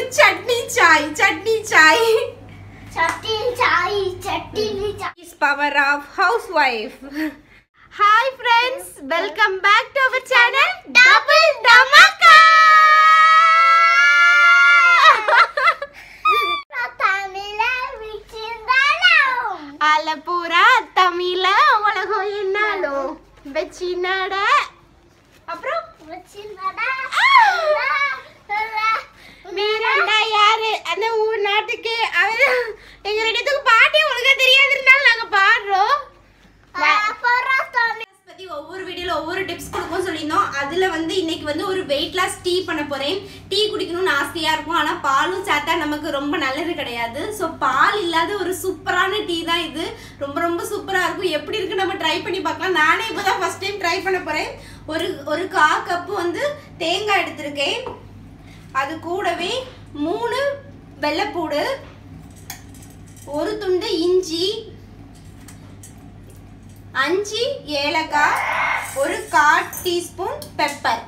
चटनी चाय is power of housewife. Hi friends, welcome back to our channel Double Damaka. Alapura Tamila உலகம் என்னாலும் வெச்சினட அப்புறம் வெச்சினட மீரண்டா யாரு அந்த ஊர் நாட்டுக்கு அவர் எங்க ரெண்டுத்துக்கு பாட்டே உங்களுக்கு தெரியாதுனால நாங்க பாடுறோம். பத்தி ஒவ்வொரு வீடியோல ஒவ்வொரு டிப்ஸ் கொடுப்போம் சொல்லினோம். அதுல வந்து இன்னைக்கு வந்து ஒரு வெயிட் லாஸ் டீ பண்ண போறேன். டீ குடிக்கணும்னு ஆசையா இருக்கும், ஆனா பாலும் சாத்தா நமக்கு ரொம்ப நல்லது கிடையாது. ஸோ பால் இல்லாத ஒரு சூப்பரான டீ தான் இது. ரொம்ப ரொம்ப சூப்பரா இருக்கும். எப்படி இருக்கு நம்ம ட்ரை பண்ணி பார்க்கலாம். நானே இப்போதான் ஃபர்ஸ்ட் டைம் ட்ரை பண்ண போறேன். ஒரு 1/4 கப் வந்து தேங்காய் எடுத்திருக்கேன். அது கூடவே 3 வெள்ளைப்பூடு, 1 துண்டு இஞ்சி, 5 ஏலக்காய், 1/4 டீஸ்பூன் பெப்பர்,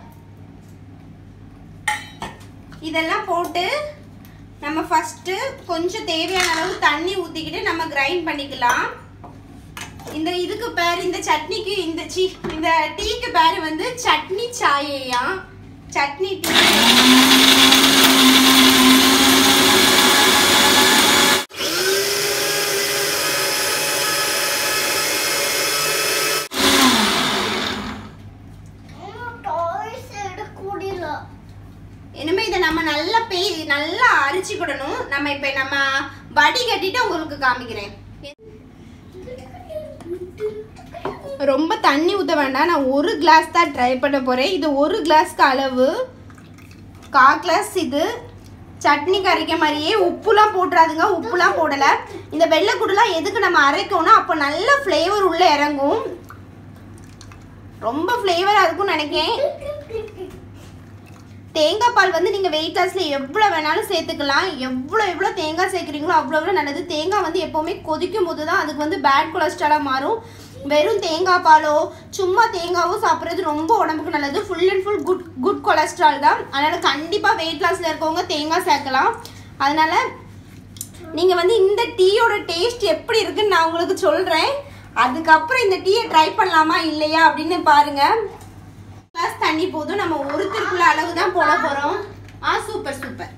இதெல்லாம் போட்டு நம்ம ஃபர்ஸ்ட் கொஞ்சம் தேவையான அளவு தண்ணி ஊற்றிக்கிட்டு நம்ம கிரைண்ட் பண்ணிக்கலாம். இதுக்கு பேர், இந்த சட்னிக்கு இந்த டீக்கு பேர் வந்து சட்னி சாயையா, சட்னி டீ. இனிமே இதை நம்ம நல்லா அரிச்சுக்கிடணும். நம்ம இப்ப நம்ம வடி கட்டிட்டு உங்களுக்கு காமிக்கிறேன். ரொம்ப தண்ணி ஊற்ற வேண்டாம். நான் 1 கிளாஸ் தான் ட்ரை பண்ண போறேன். இது 1 கிளாஸ்க்கு அளவு, 1/4 கிளாஸ். இது சட்னி கரைக்க மாதிரியே உப்புலாம் போட்டுறாதுங்க, உப்புலாம் போடலை. இந்த வெள்ளைக்கூடுலாம் எதுக்கு நம்ம அரைக்கணும், அப்போ நல்ல ஃப்ளேவர் உள்ள இறங்கும், ரொம்ப ஃப்ளேவராக இருக்கும்னு நினைக்கிறேன். தேங்காய் பால் வந்து நீங்கள் வெயிட் லாஸில் எவ்வளோ வேணாலும் சேர்த்துக்கலாம். எவ்வளோ தேங்காய் சேர்க்குறீங்களோ அவ்வளோ நல்லது. தேங்காய் வந்து எப்போவுமே கொதிக்கும் போது தான் அதுக்கு வந்து பேட் கொலஸ்ட்ராலாக மாறும். வெறும் தேங்காய் பாலோ சும்மா தேங்காவோ சாப்பிட்றது ரொம்ப உடம்புக்கு நல்லது. Full and full good cholesterol தான். அதனால் கண்டிப்பாக வெயிட் லாஸில் இருக்கவங்க தேங்காய் சேர்க்கலாம். அதனால் நீங்கள் வந்து இந்த டீயோட டேஸ்ட் எப்படி இருக்குன்னு நான் உங்களுக்கு சொல்கிறேன். அதுக்கப்புறம் இந்த டீயை ட்ரை பண்ணலாமா இல்லையா அப்படின்னு பாருங்கள். கிளாஸ் தண்ணி போதும். நம்ம ஒருத்தருக்குள்ள அளவு தான் போட போகிறோம். சூப்பர்.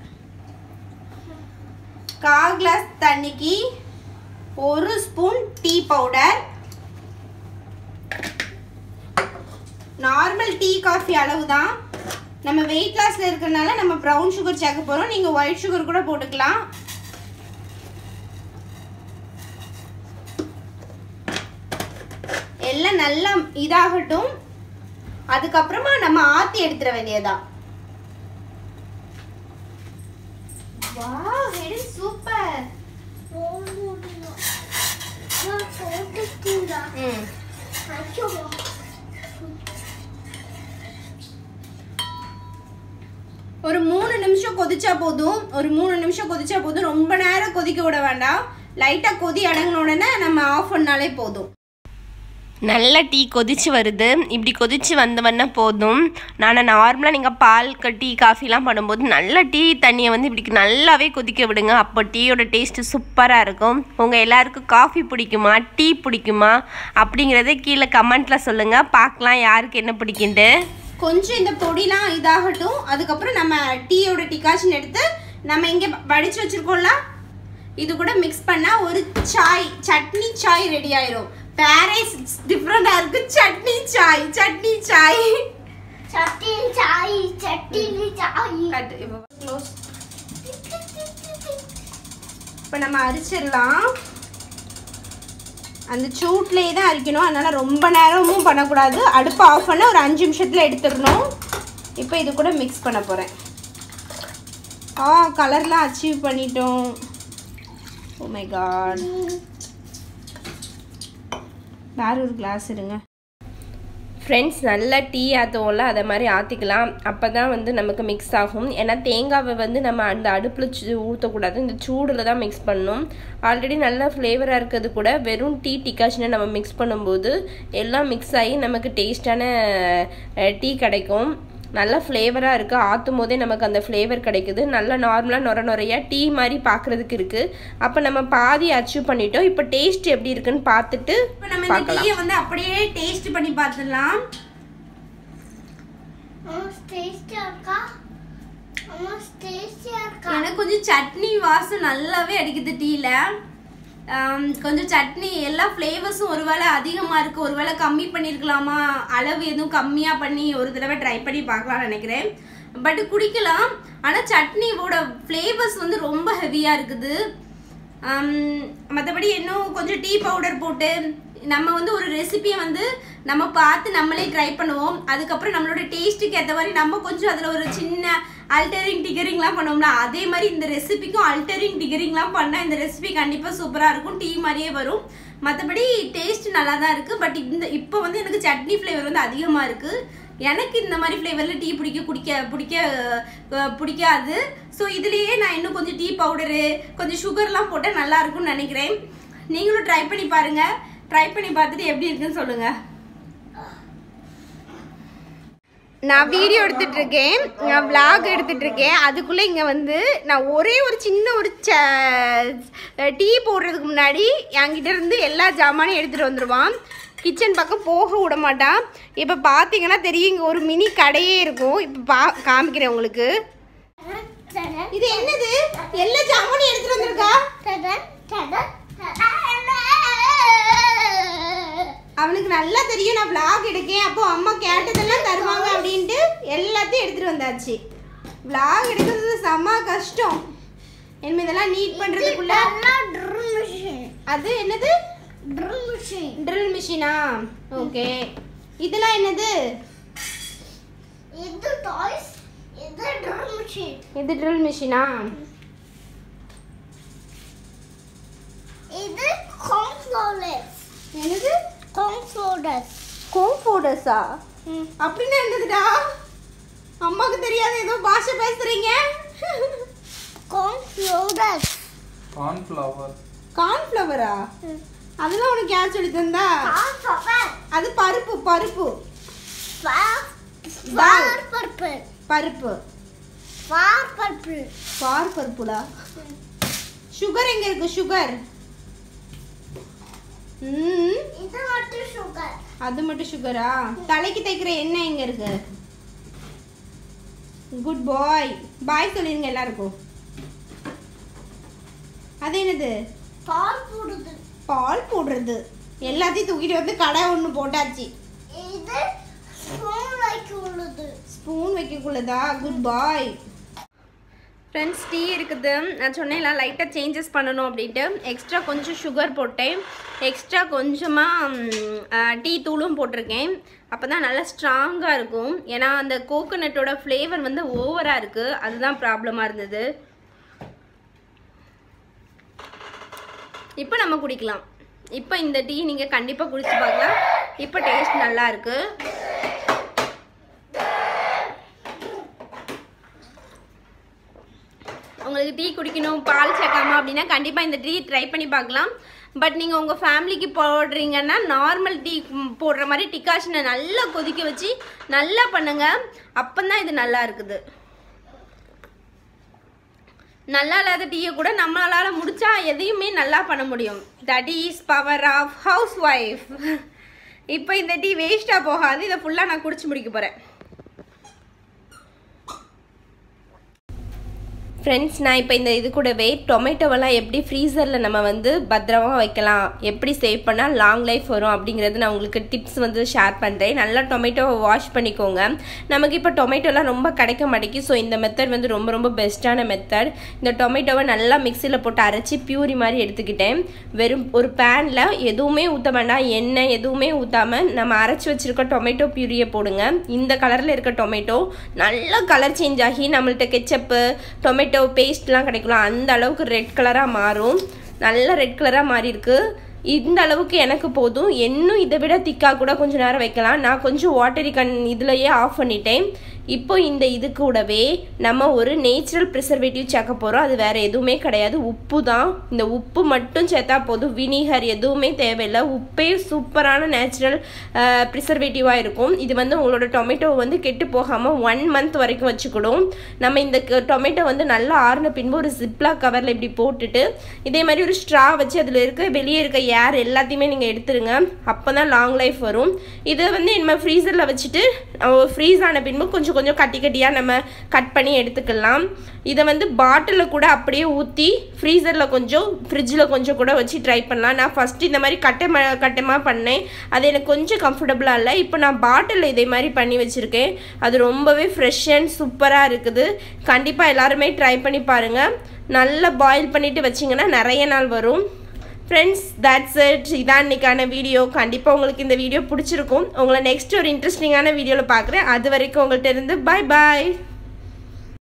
1/4 கிளாஸ் தண்ணிக்கு 1 spoon tea powder. Normal tea coffee அளவு தான். நம்ம வெயிட் லாஸில் இருக்கிறனால நம்ம ப்ரௌன் சுகர் சேர்க்க போகிறோம். நீங்கள் ஒயிட் சுகர் கூட போட்டுக்கலாம். எல்லாம் நல்லா இதாகட்டும். அதுக்கப்புறமா நம்ம ஆத்தி எடுத்துட வேண்டியதான். Wow, very super. ஒரு 3 நிமிஷம் கொதிச்சா போதும். ரொம்ப நேரம் கொதிக்க விட வேண்டாம். லைட்டா கொதி அடங்கின உடனே நம்ம ஆஃப் பண்ணாலே போதும். நல்ல டீ கொதிச்சு வருது. இப்படி கொதிச்சு வந்தவொன்னே போதும். நான் நார்மலாக நீங்கள் பால் டீ காஃபிலாம் பண்ணும்போது நல்ல டீ தண்ணியை வந்து இப்படி நல்லாவே கொதிக்க விடுங்க. அப்போ டீயோட டேஸ்ட்டு சூப்பராக இருக்கும். உங்கள் எல்லாருக்கும் காஃபி பிடிக்குமா, டீ பிடிக்குமா அப்படிங்கிறத கீழே கமெண்ட்டில் சொல்லுங்கள். பார்க்கலாம் யாருக்கு என்ன பிடிக்குன்ட்டு. கொஞ்சம் இந்த பொடிலாம் இதாகட்டும். அதுக்கப்புறம் நம்ம டீயோட டிகாஷன் எடுத்து நம்ம இங்கே வடித்து வச்சுருக்கோம்ல, இது கூட மிக்ஸ் பண்ணால் ஒரு சட்னி சாய் ரெடி ஆயிரும். பேரேஸ் டிஃப்ரெண்டா இருக்கு. சட்னி சாய் இப்போ நம்ம அரிச்சிடலாம். அந்த சூட்லேயே தான் அரிக்கணும். அதனால ரொம்ப நேரமும் பண்ணக்கூடாது. அடுப்பு ஆஃப் பண்ண ஒரு 5 நிமிஷத்தில் எடுத்துடணும். இப்போ இது கூட மிக்ஸ் பண்ண போகிறேன். கலர்லாம் அச்சீவ் பண்ணிட்டோம். Oh my god. வேறு ஒரு கிளாஸ் இருங்க ஃப்ரெண்ட்ஸ். நல்லா டீ ஆற்றுவோம்ல, அதை மாதிரி ஆற்றிக்கலாம். அப்போ தான் வந்து நமக்கு மிக்ஸ் ஆகும். ஏன்னா தேங்காவை வந்து நம்ம அந்த அடுப்பில் ஊற்றக்கூடாது, இந்த சூடில் தான் மிக்ஸ் பண்ணணும். ஆல்ரெடி நல்லா ஃப்ளேவராக இருக்கிறது கூட வெறும் டீ டிகாஷனை நம்ம மிக்ஸ் பண்ணும்போது எல்லாம் மிக்ஸ் ஆகி நமக்கு டேஸ்டான டீ கிடைக்கும். நல்ல ஃப்ளேவராக இருக்குது. ஆற்றும் போதே நமக்கு அந்த ஃப்ளேவர் கிடைக்குது. நல்ல நார்மலாக நுரையா டீ மாதிரி பார்க்குறதுக்கு இருக்குது. அப்போ நம்ம பாதி அச்சீவ் பண்ணிட்டோம். இப்போ டேஸ்ட் எப்படி இருக்குன்னு பார்த்துட்டு இப்போ நம்ம இந்த டீயை வந்து அப்படியே டேஸ்ட் பண்ணி பார்த்துடலாம். எனக்கு கொஞ்சம் சட்னி வாசம் நல்லாவே அடிக்குது டீல. கொஞ்சம் சட்னி எல்லா ஃப்ளேவர்ஸும் ஒருவேளை அதிகமாக இருக்குது, ஒருவேளை கம்மி பண்ணியிருக்கலாமா, அளவு எதுவும் கம்மியாக பண்ணி ஒரு தடவை ட்ரை பண்ணி பார்க்கலாம்னு நினைக்கிறேன். பட் குடிக்கலாம். ஆனால் சட்னியோட ஃப்ளேவர்ஸ் வந்து ரொம்ப ஹெவியாக இருக்குது. மற்றபடி இன்னும் கொஞ்சம் டீ பவுடர் போட்டு நம்ம வந்து ஒரு ரெசிபியை வந்து நம்ம பார்த்து நம்மளே ட்ரை பண்ணுவோம். அதுக்கப்புறம் நம்மளோட டேஸ்ட்டுக்கு ஏற்ற மாதிரி நம்ம கொஞ்சம் அதில் ஒரு சின்ன அல்டரிங் டிகரிங்லாம் பண்ணோம்னா அதே மாதிரி இந்த ரெசிபிக்கும் அல்டரிங் டிகரிங்லாம் பண்ணால் இந்த ரெசிபி கண்டிப்பாக சூப்பராக இருக்கும், டீ மாதிரியே வரும். மற்றபடி டேஸ்ட் நல்லா தான் இருக்குது. பட் இப்போ வந்து எனக்கு சட்னி ஃப்ளேவர் வந்து அதிகமாக இருக்குது. எனக்கு இந்த மாதிரி ஃப்ளேவரில் டீ பிடிக்காது. ஸோ இதுலேயே நான் இன்னும் கொஞ்சம் டீ பவுடரு கொஞ்சம் சுகர்லாம் போட்டால் நல்லா இருக்கும்னு நினைக்கிறேன். நீங்களும் ட்ரை பண்ணி பாருங்கள். ட்ரை பண்ணி பார்த்துட்டு எப்படி இருக்குன்னு சொல்லுங்கள். நான் வீடியோ எடுத்துகிட்டு இருக்கேன், நான் விளாக் எடுத்துகிட்டு இருக்கேன். அதுக்குள்ளே இங்கே வந்து நான் ஒரே ஒரு சின்ன ஒரு டீ போடுறதுக்கு முன்னாடி என்கிட்ட இருந்து எல்லா ஜாமானையும் எடுத்துகிட்டு வந்துடுவான். கிச்சன் பக்கம் போக விட மாட்டான். இப்போ பார்த்தீங்கன்னா தெரியும், இங்கே ஒரு மினி கடையே இருக்கும். இப்போ காமிக்கிறேன் உங்களுக்கு. இது என்னது? எல்லா ஜாமானையும் எடுத்துகிட்டு வந்திருக்கா. அவனுக்கு நல்லா தெரியும் நான் விளாக் எடுக்கேன், அப்போ அம்மா கேட்டதெல்லாம் தருவாங்க அப்படின்ட்டு எல்லாத்தையும் எடுத்துகிட்டு வந்தாச்சு. விளாக் எடுக்கிறது செம்ம கஷ்டம். என்ன இதெல்லாம் நீட் பண்ணுறதுக்குள்ள அது என்னது? ட்ரில் மிஷினா? ஓகே. இதெல்லாம் என்னது? இது டாய்ஸ், இது ட்ரில் மிஷின். இது ட்ரில் மிஷினா? இது கார்ன்ஃப்ளவர்ஸ். என்னது? கார்ன்ஃப்ளவர்ஸ். கார்ன்ஃப்ளவர்ஸா? அப்படின்னா என்னதுடா? அம்மாக்கு தெரியாது, ஏதோ பாஷை பேசுறீங்க. கார்ன்ஃப்ளவர்ஸ். கார்ன்ஃப்ளவரா? அதெல்லாம் உனக்கு யார் சொல்லி தந்தா? அது பருப்பு. பருப்பு. பருப்புடா. சுகர் எங்க இருக்கு? சுகர். அது மட்டும் சுகரா? தலைக்கு தைக்கிற எண்ணெய் எங்க இருக்கு? குட் பாய். பாய் சொல்லிருங்க எல்லாருக்கும். அது என்னது? பால் போடுறது. எல்லாத்தையும் தூக்கிட்டு வந்து கடை ஒன்று போட்டாச்சு. ஸ்பூன் வைக்கக்குள்ளதா? Good bye. ஃப்ரெண்ட்ஸ், டீ இருக்குது. நான் சொன்னேன்ல லைட்டாக சேஞ்சஸ் பண்ணணும் அப்படின்ட்டு. எக்ஸ்ட்ரா கொஞ்சம் சுகர் போட்டேன், எக்ஸ்ட்ரா கொஞ்சமாக டீ தூளும் போட்டிருக்கேன். அப்போ தான் நல்லா ஸ்ட்ராங்காக இருக்கும். ஏன்னா அந்த கோகோனட்டோட ஃப்ளேவர் வந்து ஓவராக இருக்குது, அதுதான் ப்ராப்ளமாக இருந்தது. இப்போ நம்ம குடிக்கலாம். இப்போ இந்த டீ நீங்கள் கண்டிப்பாக குடிச்சு பார்க்கலாம். இப்போ டேஸ்ட் நல்லா இருக்கு. உங்களுக்கு டீ குடிக்கணும் பால் சேர்க்காம அப்படின்னா கண்டிப்பாக இந்த டீ ட்ரை பண்ணி பார்க்கலாம். பட் நீங்கள் உங்கள் ஃபேமிலிக்கு போடுறீங்கன்னா நார்மல் டீ போடுற மாதிரி டிகாஷனை நல்லா கொதிக்க வச்சு நல்லா பண்ணுங்கள். அப்போ தான் இது நல்லா இருக்குது. நல்லா இல்லாத டீயை கூட நம்மளால் முடிச்சா எதையுமே நல்லா பண்ண முடியும். That is power of house wife. இப்போ இந்த டீ வேஸ்ட்டாக போகாது. இதை ஃபுல்லாக நான் குடிச்சு முடிக்க போகிறேன். ஃப்ரெண்ட்ஸ், நான் இப்போ இந்த இது கூடவே டொமேட்டோவெல்லாம் எப்படி ஃப்ரீசரில் நம்ம வந்து பத்திரமாக வைக்கலாம், எப்படி சேவ் பண்ணால் லாங் லைஃப் வரும் அப்படிங்கிறது நான் உங்களுக்கு டிப்ஸ் வந்து ஷேர் பண்ணுறேன். நல்லா டொமேட்டோவை வாஷ் பண்ணிக்கோங்க. நமக்கு இப்போ டொமேட்டோலாம் ரொம்ப கிடைக்க மாட்டேங்கி. ஸோ இந்த மெத்தட் வந்து ரொம்ப ரொம்ப பெஸ்ட்டான மெத்தட். இந்த டொமேட்டோவை நல்லா மிக்சியில் போட்டு அரைச்சி பியூரி மாதிரி எடுத்துக்கிட்டேன். வெறும் ஒரு பேனில் எதுவுமே ஊற்ற வேண்டாம், எண்ணெய் எதுவுமே ஊற்றாமல் நம்ம அரைச்சி வச்சுருக்க டொமேட்டோ பியூரியை போடுங்க. இந்த கலரில் இருக்க டொமேட்டோ நல்லா கலர் சேஞ்ச் ஆகி நம்மள்ட்ட கெச்சப்பு டொமேட்டோ பேஸ்ட்லாம் கிடைக்கலாம், அந்த அளவுக்கு ரெட் கலராக மாறும். நல்ல ரெட் கலராக மாறி இருக்கு. இந்த அளவுக்கு எனக்கு போதும். இன்னும் இதை விட திக்காக கூட கொஞ்சம் நேரம் வைக்கலாம். நான் கொஞ்சம் வாட்டரி இதுலையே ஆஃப் பண்ணிட்டேன். இப்போ இந்த இது கூடவே நம்ம ஒரு நேச்சுரல் ப்ரிசர்வேட்டிவ் சேர்க்க போகிறோம். அது வேறு எதுவுமே கிடையாது, உப்பு தான். இந்த உப்பு மட்டும் சேர்த்தா போதும், வினிகர் எதுவுமே தேவையில்லை. உப்பே சூப்பரான நேச்சுரல் ப்ரிசர்வேட்டிவாக இருக்கும். இது வந்து உங்களோட டொமேட்டோ வந்து கெட்டு போகாமல் 1 மந்த் வரைக்கும் வச்சுக்கிடும். நம்ம இந்த டொமேட்டோ வந்து நல்லா ஆறின பின்பு ஒரு ஜிப்லாக் கவரில் இப்படி போட்டுட்டு இதே மாதிரி ஒரு ஸ்ட்ரா வச்சு அதில் இருக்க வெளியே இருக்க ஏர் எல்லாத்தையுமே நீங்கள் எடுத்துருங்க. அப்போ தான் லாங் லைஃப் வரும். இதை வந்து நம்ம ஃப்ரீசரில் வச்சுட்டு ஃப்ரீஸ் ஆன பின்பு கொஞ்சம் கொஞ்சம் கட்டி கட்டியாக நம்ம கட் பண்ணி எடுத்துக்கலாம். இதை வந்து பாட்டிலில் கூட அப்படியே ஊற்றி ஃப்ரீசரில் கொஞ்சம் ஃப்ரிட்ஜில் கொஞ்சம் கூட வச்சு ட்ரை பண்ணலாம். நான் ஃபஸ்ட்டு இந்த மாதிரி கட்டமாக பண்ணேன், அது எனக்கு கொஞ்சம் கம்ஃபர்டபுளாக இல்லை. இப்போ நான் பாட்டிலில் இதே மாதிரி பண்ணி வச்சுருக்கேன். அது ரொம்பவே ஃப்ரெஷ் அண்ட் சூப்பராக இருக்குது. கண்டிப்பாக எல்லாருமே ட்ரை பண்ணி பாருங்கள். நல்லா பாயில் பண்ணிவிட்டு வச்சிங்கன்னா நிறைய நாள் வரும். Friends, that's it. இதான் இன்றைக்கான வீடியோ. கண்டிப்பாக உங்களுக்கு இந்த வீடியோ பிடிச்சிருக்கும். உங்களை நெக்ஸ்ட் ஒரு இன்ட்ரெஸ்டிங்கான வீடியோவில் பார்க்குறேன். அது வரைக்கும் உங்கள்கிட்ட இருந்து பை பாய்.